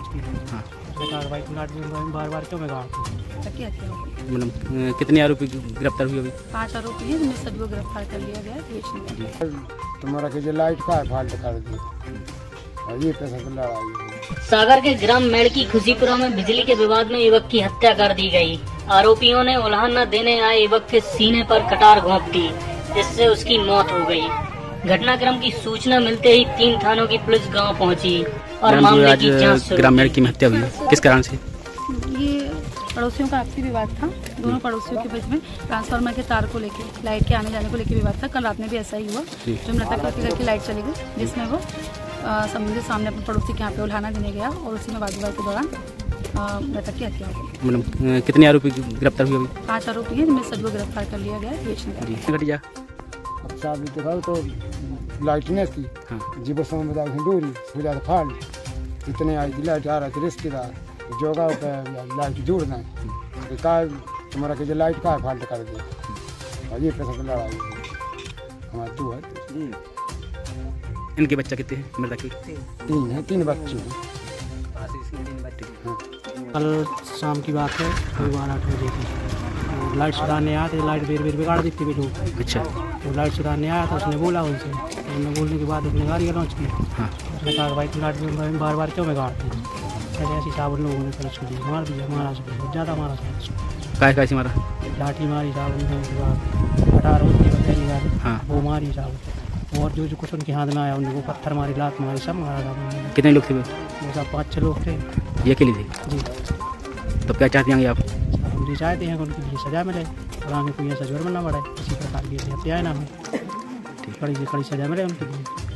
की। हाँ, उसने कहा भाई तुम लाट में बार क्यों मैं गाड़ती हूँ। मतलब कितने आरोपी गिरफ्तार हुए अभी? 5 आरोपी हैं जिनमें सभी को गिरफ्तार कर लिया गया है बेचने का। तुम्हारा के लाइट का फाल्ट कर दी, ये पैसा की लड़ाई। सागर के ग्राम मेड़की खुशीपुरा में बिजली के विवाद में युवक की हत्या कर दी गई। आरोपियों ने उल्हान न देने आए युवक के सीने पर कटार घोंप दी, जिससे उसकी मौत हो गई। घटनाक्रम की सूचना मिलते ही 3 थानों की पुलिस गांव पहुंची और मामले की जांच शुरू की। ग्राम मेड़की में हत्या हुई है, किस कारण से? ये पड़ोसियों का आपसी विवाद था। दोनों पड़ोसियों के बीच में ट्रांसफार्मर के तार को लेके, लाइट के आने जाने को लेके विवाद था। कल रात में भी ऐसा ही हुआ, जो मृतक के घर की लाइट चली गई, जिसमें वो संबंधित सामने अपने पड़ोसी के यहाँ पे उल्हाना देने गया और उसी में वाद विवाद के दौरान मृतक की हत्या हो गई। मतलब कितने आरोपी गिरफ्तार हुए अभी? 5 आरोपी हैं जिनमें सभी को गिरफ्तार कर लिया गया है बेचने का। घटिया अब शादी के बाद तो लाइट नहीं थी। हाँ, जीव समय बता दूरी सुविधा फाल्ट इतने आई लाइट आ रहा था रिश्तेदार जोगा लाइट जोड़ना है का तुम्हारा के लाइट का फाल्ट कर दिया और ये पैसा की लड़ाई हमारा तू है। इनके बच्चा कितने हैं मृतक के? 3 हैं, 3 बच्चे हैं। कल शाम की बात है, करीब 8 बजे की। लाइट सुधारने आया था, लाइट बेर बिगाड़ दी थी लोग। अच्छा, तो लाइट सुधारने आया था, उसने बोला उनसे, उन्होंने बोलने के बाद उसने गाड़ी लॉन्च की। हाँ, उसने कहा भाई तुम लाइट में बार क्यों मैं गाड़ती हूँ। ऐसे साहब उन लोगों ने फिर उसको मार दिया, मारा उसको ज़्यादा मारा उसको। काय से मारा? लाठी मारी साहब उनके बाद कटार होती है। हाँ, वो मारी साहब, और जो कुछ उनके हाथ में आया उनको पत्थर मारी, लात मारी, सब मारा था। कितने लोग थे वो? सब 5-6 लोग थे। ये अकेले थे? जी। तो क्या चाहते हैं आप? हम ये चाहते हैं कि उनकी लिए सजा मिले और आगे कोई ऐसा जुर्म ना बढ़े, किसी प्रकार की हत्याएं ना हो, कड़ी से कड़ी सजा मिले उनके लिए।